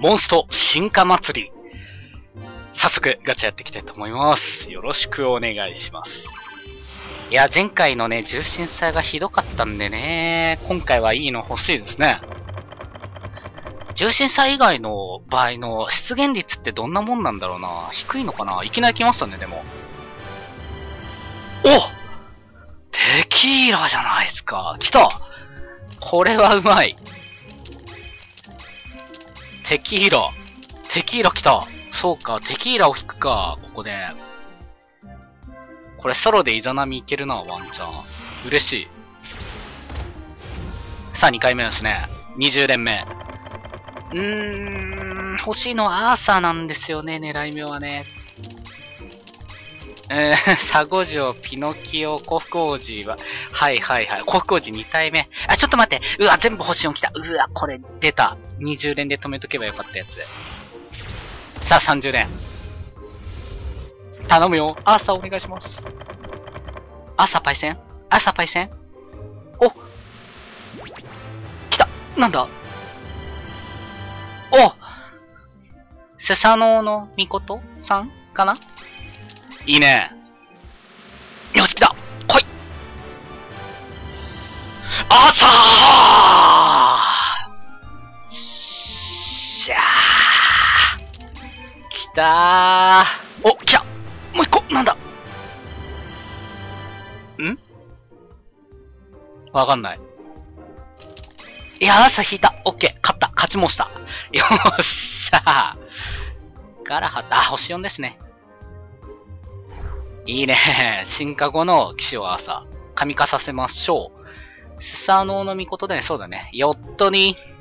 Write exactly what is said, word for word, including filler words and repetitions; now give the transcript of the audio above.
モンスト進化祭り。早速ガチャやっていきたいと思います。よろしくお願いします。いや、前回のね、重心差がひどかったんでね、今回はいいの欲しいですね。重心差以外の場合の出現率ってどんなもんなんだろうな。低いのかな。いきなり来ましたね、でも。お！テキーラじゃないですか。来た！これはうまい。テキーラ。テキーラ来た。そうか、テキーラを引くか、ここで。これソロでイザナミいけるな、ワンチャン。嬉しい。さあ、にかいめですね。にじゅう連目。うーん、欲しいのはアーサーなんですよね、狙い目はね。えー、サゴジョ、ピノキオ、コフク王子は、はいはいはい。コフク王子に体目。あ、ちょっと待って。うわ、全部星よん来た。うわ、これ出た。にじゅう連で止めとけばよかったやつ。さあ、さんじゅう連。頼むよ。アーサーお願いします。アーサーパイセンアーサーパイセンお来たなんだおスサノオノミコトさんかないいね。よし、来た来いアーサーしゃー来たーお、来たもう一個なんだんわかんない。いや、朝引いた。オッケー。勝った。勝ちもした。よっしゃー。ガラハタ、あ、星よんですね。いいね。進化後の騎士を朝、神化させましょう。スサノオノミコトで、そうだね。ヨットに、